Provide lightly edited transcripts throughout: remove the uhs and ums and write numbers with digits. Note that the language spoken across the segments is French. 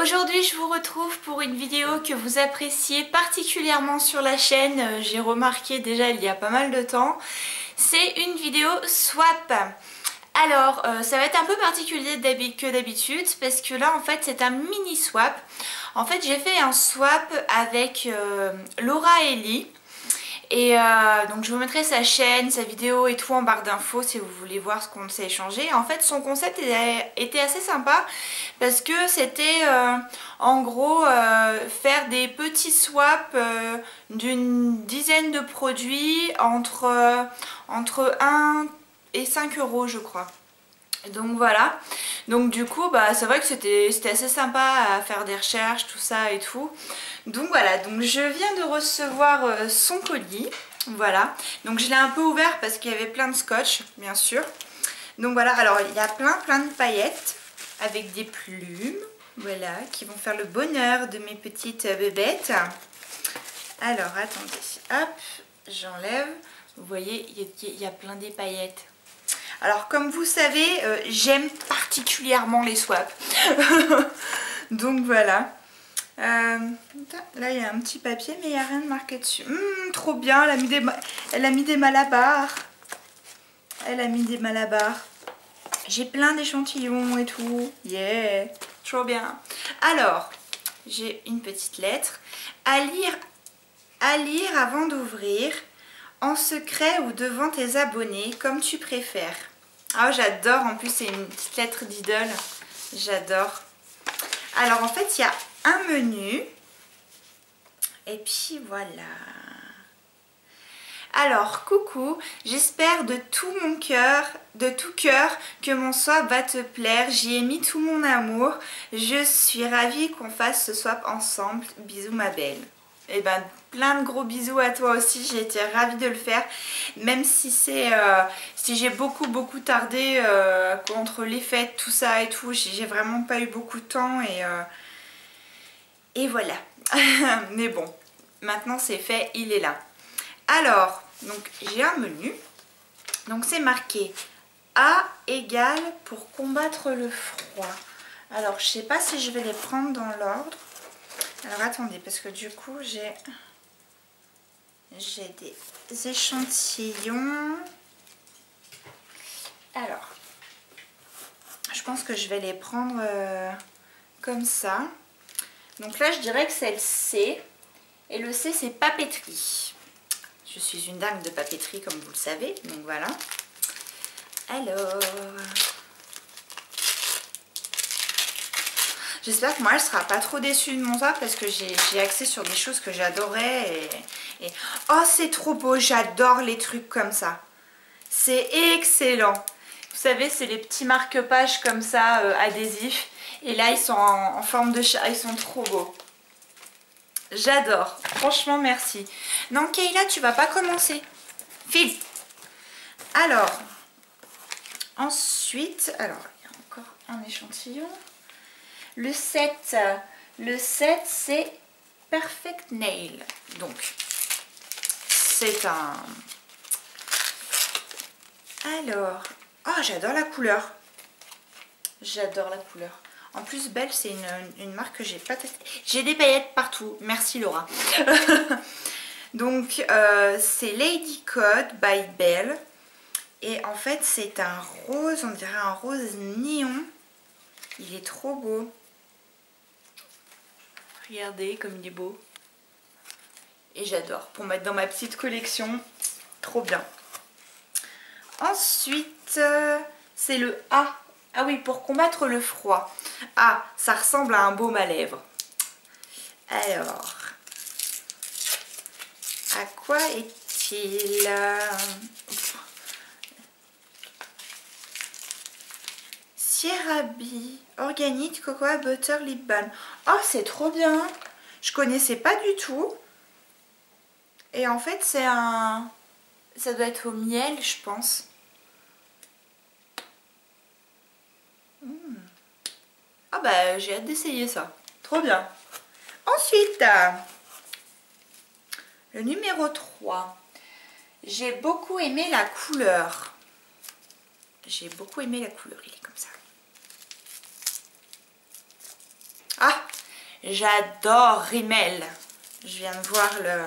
Aujourd'hui je vous retrouve pour une vidéo que vous appréciez particulièrement sur la chaîne. J'ai remarqué déjà il y a pas mal de temps. C'est une vidéo swap. Alors ça va être un peu particulier que d'habitude parce que là en fait c'est un mini swap. En fait j'ai fait un swap avec Laura Ellie. Et donc je vous mettrai sa chaîne, sa vidéo et tout en barre d'infos si vous voulez voir ce qu'on s'est échangé. En fait son concept était assez sympa parce que c'était en gros faire des petits swaps d'une dizaine de produits entre 1 et 5 euros je crois. Donc voilà, donc du coup bah, c'est vrai que c'était assez sympa à faire des recherches, tout ça et tout. Donc voilà, donc je viens de recevoir son colis, voilà. Donc je l'ai un peu ouvert parce qu'il y avait plein de scotch, bien sûr. Donc voilà, alors il y a plein de paillettes avec des plumes, voilà, qui vont faire le bonheur de mes petites bébêtes. Alors attendez, hop, j'enlève, vous voyez, il y a plein des paillettes. Alors comme vous savez, j'aime particulièrement les swaps. Donc voilà. Là il y a un petit papier mais il n'y a rien de marqué dessus. Trop bien, elle a mis des malabars. Elle a mis des malabars. J'ai plein d'échantillons et tout. Yeah, trop bien. Alors, j'ai une petite lettre. À lire avant d'ouvrir. En secret ou devant tes abonnés, comme tu préfères. Ah, j'adore, en plus c'est une petite lettre d'idole. J'adore. Alors en fait, il y a un menu. Et puis voilà. Alors, coucou, j'espère de tout cœur que mon swap va te plaire. J'y ai mis tout mon amour. Je suis ravie qu'on fasse ce swap ensemble. Bisous ma belle. Et ben plein de gros bisous à toi aussi, j'ai été ravie de le faire, même si c'est si j'ai beaucoup tardé entre les fêtes, tout ça et tout, j'ai vraiment pas eu beaucoup de temps et voilà. Mais bon, maintenant c'est fait, il est là. Alors, donc j'ai un menu, donc c'est marqué A égale pour combattre le froid. Alors je sais pas si je vais les prendre dans l'ordre. Alors attendez, parce que du coup j'ai des échantillons. Alors, je pense que je vais les prendre comme ça. Donc là je dirais que c'est le C. Et le C c'est papeterie. Je suis une dingue de papeterie comme vous le savez. Donc voilà. Alors... J'espère que moi elle sera pas trop déçue de mon swap parce que j'ai axé sur des choses que j'adorais et... Oh c'est trop beau, j'adore les trucs comme ça. C'est excellent. Vous savez c'est les petits marque-pages comme ça adhésifs et là ils sont en forme de chat, ils sont trop beaux. J'adore, franchement merci. Non Kayla tu vas pas commencer. File. Alors, ensuite, alors il y a encore un échantillon. Le 7 c'est Perfect Nail. Donc, c'est un... Alors, oh j'adore la couleur. J'adore la couleur. En plus, Belle, c'est une marque que j'ai pas testée. J'ai des paillettes partout. Merci Laura. Donc, c'est Lady Code by Belle. Et en fait, c'est un rose, on dirait un rose néon. Il est trop beau. Regardez comme il est beau. Et j'adore. Pour mettre dans ma petite collection. Trop bien. Ensuite, c'est le A. Ah oui, pour combattre le froid. Ah, ça ressemble à un baume à lèvres. Alors, à quoi est-il? Sierra Bee, organique, cocoa, butter, lip balm. Oh, c'est trop bien. Je connaissais pas du tout. Et en fait, c'est un... Ça doit être au miel, je pense. Ah bah, j'ai hâte d'essayer ça. Trop bien. Ensuite, le numéro 3. J'ai beaucoup aimé la couleur. J'ai beaucoup aimé la couleur, il est comme ça. Ah, J'adore Rimmel. Je viens de voir le...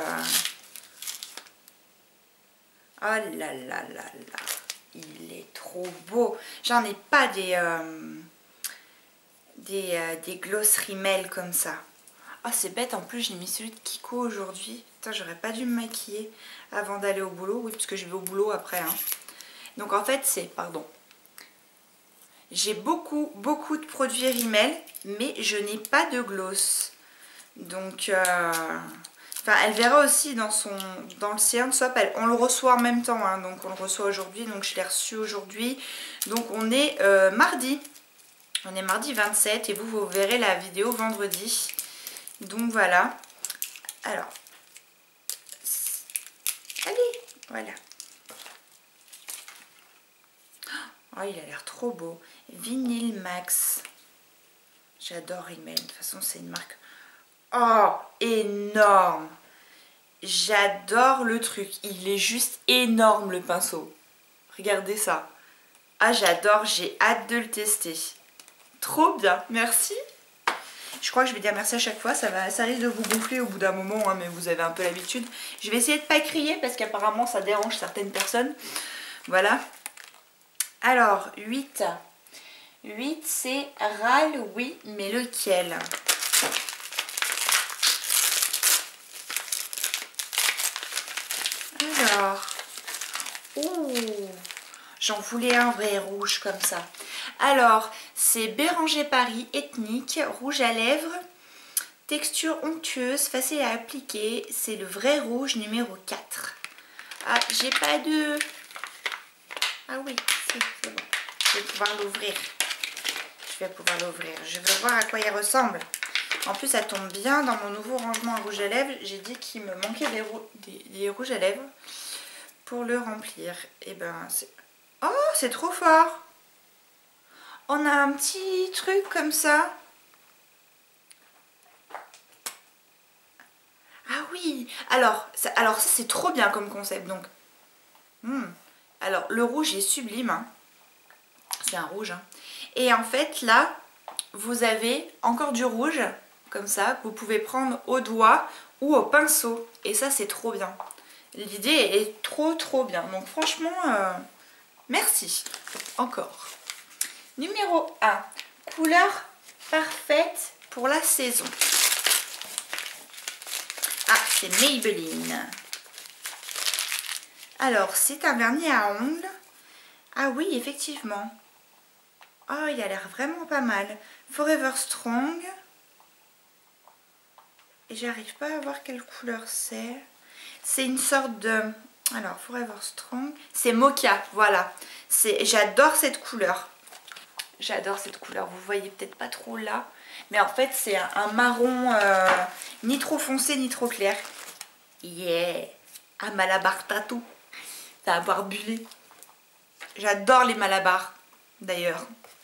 Oh là là là là. Il est trop beau. J'en ai pas des gloss Rimmel comme ça. Oh, c'est bête, en plus j'ai mis celui de Kiko aujourd'hui. Putain, j'aurais pas dû me maquiller avant d'aller au boulot. Oui, parce que je vais au boulot après. Hein. Donc en fait, pardon. J'ai beaucoup de produits Rimmel, mais je n'ai pas de gloss. Donc, enfin, elle verra aussi dans le sérum swap. On le reçoit en même temps, hein, donc on le reçoit aujourd'hui. Donc je l'ai reçu aujourd'hui. Donc on est mardi. On est mardi 27 et vous verrez la vidéo vendredi. Donc voilà. Alors, allez, voilà. Oh, il a l'air trop beau. Vinyl Max. J'adore Rimmel. De toute façon, c'est une marque. Oh, énorme. J'adore le truc. Il est juste énorme, le pinceau. Regardez ça. Ah, j'adore. J'ai hâte de le tester. Trop bien. Merci. Je crois que je vais dire merci à chaque fois. Ça risque de vous gonfler au bout d'un moment, hein, mais vous avez un peu l'habitude. Je vais essayer de ne pas crier parce qu'apparemment, ça dérange certaines personnes. Voilà. Alors, 8. 8, c'est râle, oui, mais lequel? Alors, ouh, j'en voulais un vrai rouge comme ça. Alors, c'est Béranger Paris Ethnique, rouge à lèvres, texture onctueuse, facile à appliquer. C'est le vrai rouge numéro 4. Ah, j'ai pas de... Ah oui, c'est bon. Je vais pouvoir l'ouvrir. Je veux voir à quoi il ressemble. En plus, ça tombe bien dans mon nouveau rangement à rouge à lèvres. J'ai dit qu'il me manquait des rouges à lèvres pour le remplir. Et ben, c'est... Oh, c'est trop fort! On a un petit truc comme ça. Ah oui! Alors ça c'est trop bien comme concept. Donc, alors, le rouge est sublime. Hein. C'est un rouge. Hein. Et en fait, là, vous avez encore du rouge, comme ça, que vous pouvez prendre au doigt ou au pinceau. Et ça, c'est trop bien. L'idée est trop bien. Donc franchement, merci. Encore. Numéro 1. Couleur parfaite pour la saison. Ah, c'est Maybelline. Alors, c'est un vernis à ongles. Ah oui, effectivement. Oh, il a l'air vraiment pas mal. Forever Strong. Et j'arrive pas à voir quelle couleur c'est. C'est une sorte de... Alors, Forever Strong. C'est Mocha, voilà. J'adore cette couleur. J'adore cette couleur. Vous voyez peut-être pas trop là. Mais en fait, c'est un marron ni trop foncé ni trop clair. Yeah. Un malabar tatou. Ça va barbuler. J'adore les malabars, d'ailleurs.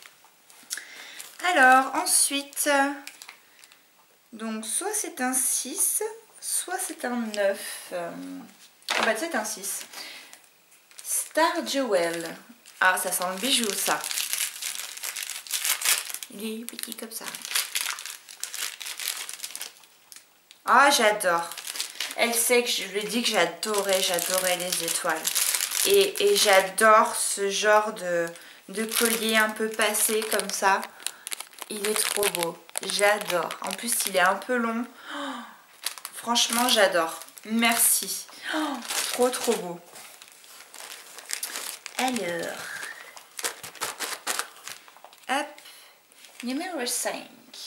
Alors, ensuite, donc soit c'est un 6, soit c'est un 9. Ah bah c'est un 6. Star Jewel. Ah, ça sent le bijou, ça. Il est petit comme ça. Ah, j'adore. Elle sait que je lui ai dit que j'adorais les étoiles. Et j'adore ce genre de collier un peu passé comme ça. Il est trop beau. J'adore. En plus, il est un peu long. Oh, franchement, j'adore. Merci. Oh, trop beau. Alors. Hop. Numéro 5.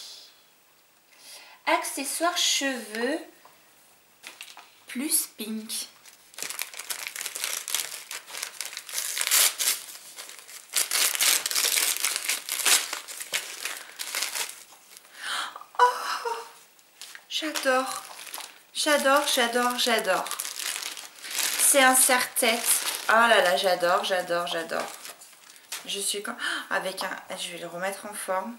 Accessoires cheveux plus pink. J'adore. C'est un serre-tête. Oh là là, j'adore. Je suis quand... avec un... Je vais le remettre en forme.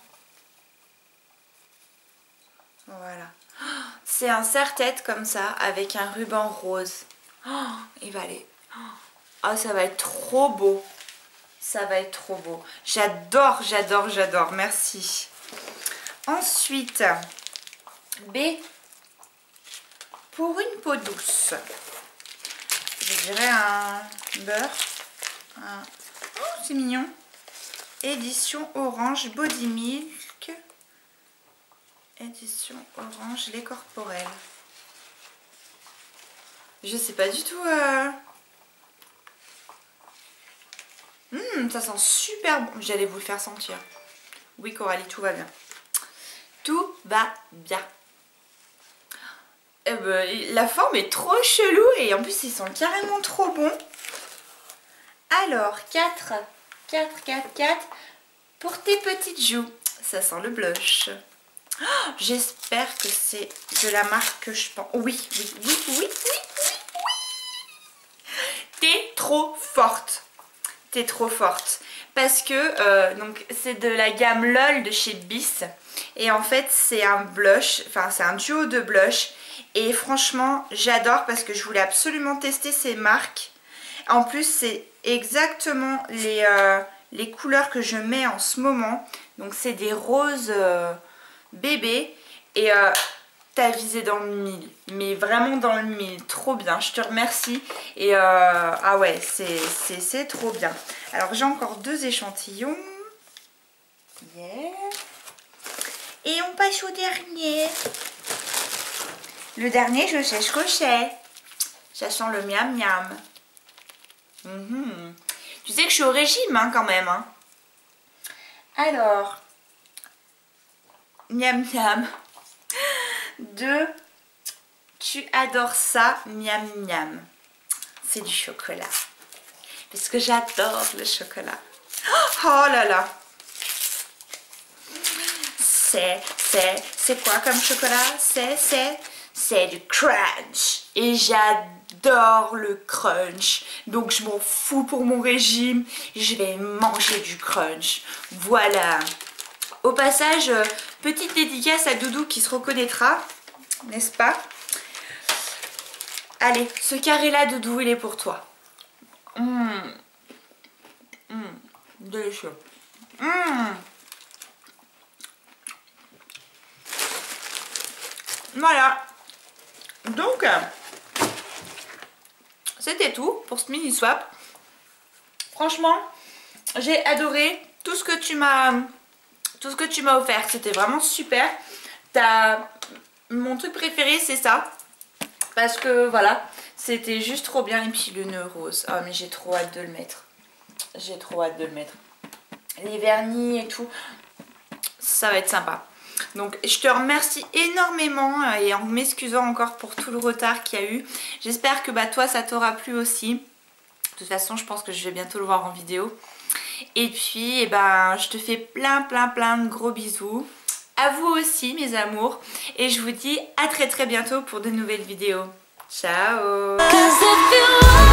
Voilà. C'est un serre-tête comme ça, avec un ruban rose. Oh, il va aller... Oh, ça va être trop beau. J'adore. Merci. Ensuite... B. Pour une peau douce. Je dirais un beurre. Oh, c'est mignon. Édition orange body milk. Édition orange lait corporel. Je sais pas du tout. Ça sent super bon. J'allais vous le faire sentir. Oui Coralie, tout va bien. Tout va bien. La forme est trop chelou et en plus ils sont carrément trop bons. Alors 4 pour tes petites joues. Ça sent le blush. Oh, j'espère que c'est de la marque que je pense. Oui. T'es trop forte. T'es trop forte. Parce que donc c'est de la gamme LOL de chez Bis. Et en fait c'est un blush, enfin c'est un duo de blush. Et franchement j'adore parce que je voulais absolument tester ces marques. En plus c'est exactement les couleurs que je mets en ce moment. Donc c'est des roses bébés. Et t'as visé dans le mille. Mais vraiment dans le mille. Trop bien. Je te remercie. Et ah ouais c'est trop bien. Alors j'ai encore 2 échantillons. Yeah. Et on passe au dernier. Le dernier, je sais ce que c'est. Ça sent le miam miam. Tu sais que je suis au régime hein, quand même. Hein. Alors, miam miam. 2. Tu adores ça, miam miam. C'est du chocolat. Parce que j'adore le chocolat. Oh là là. C'est quoi comme chocolat? C'est du crunch. Et j'adore le crunch. Donc je m'en fous pour mon régime. Je vais manger du crunch. Voilà. Au passage, petite dédicace à Doudou qui se reconnaîtra. N'est-ce pas? Allez, ce carré-là, Doudou, il est pour toi. Délicieux. Voilà. Donc, c'était tout pour ce mini swap. Franchement, j'ai adoré tout ce que tu m'as offert. C'était vraiment super. Mon truc préféré, c'est ça. Parce que voilà, c'était juste trop bien. Et puis le nœud rose. Oh, mais j'ai trop hâte de le mettre. J'ai trop hâte de le mettre. Les vernis et tout, ça va être sympa. Donc je te remercie énormément et en m'excusant encore pour tout le retard qu'il y a eu. J'espère que toi ça t'aura plu aussi. De toute façon je pense que je vais bientôt le voir en vidéo. Et puis je te fais plein de gros bisous. À vous aussi mes amours. Et je vous dis à très bientôt pour de nouvelles vidéos. Ciao.